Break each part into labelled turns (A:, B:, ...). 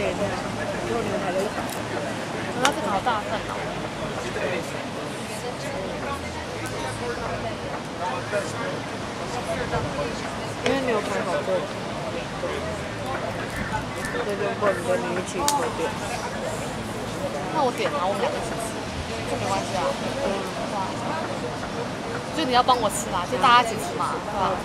A: 点这样，结果你们排了1场。
B: 我要这个好大份哦。
A: 因为你有排好队，所以就不能跟你一起合点。
B: 那我点啊，我们2个一起吃，这没关系啊。对吧？就你要帮我吃嘛，就大家一起吃嘛，对吧？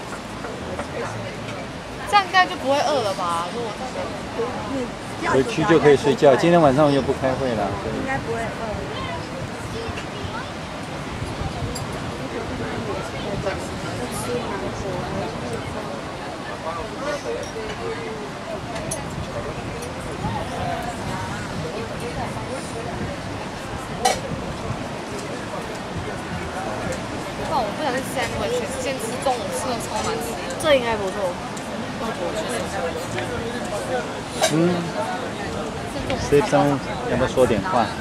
B: 这样应该就不会饿了吧？如果
C: 回去就可以睡觉。今天晚上又不开会了，
A: 应该不会饿。
B: 那我不想吃sandwich，先吃中午吃的超难吃。
A: 这应该不错。
C: 谁张要不要说点话？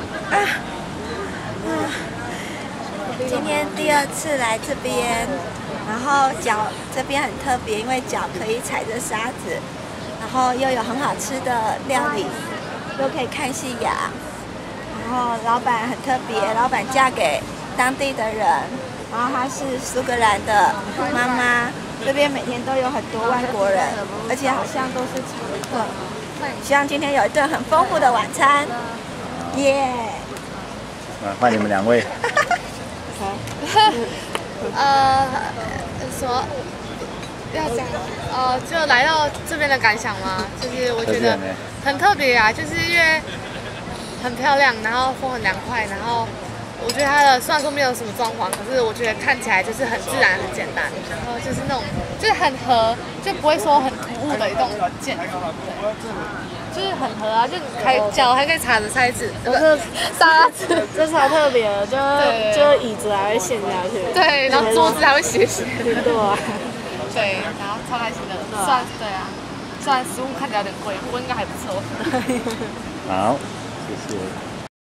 D: 今天第2次来这边，然后脚这边很特别，因为脚可以踩着沙子，然后又有很好吃的料理，又可以看夕阳。然后老板很特别，老板嫁给当地的人，然后她是苏格兰的妈妈。这边每天都有很多外国人，而且好像都是常客。希望今天有一顿很丰富的晚餐，耶！
C: 换你们2位。
B: 什么要讲？就来到这边的感想嘛，就是我觉得很特别啊，就是因为很漂亮，然后风很凉快，然后我觉得它的虽然说没有什么装潢，可是我觉得看起来就是很自然、很简单，然后就是那种就是很合，就不会说很突兀的一栋建筑，就是很合啊，就脚还可以踩着塞子，沙子，
A: 这超特别的，就是椅子还会陷下去。
B: 对，然后桌子还会斜斜的。
A: 对啊。
B: 对，然后超开心的，算对啊，虽然食物看起来有点贵，不过应该还不错。
C: 好，谢谢。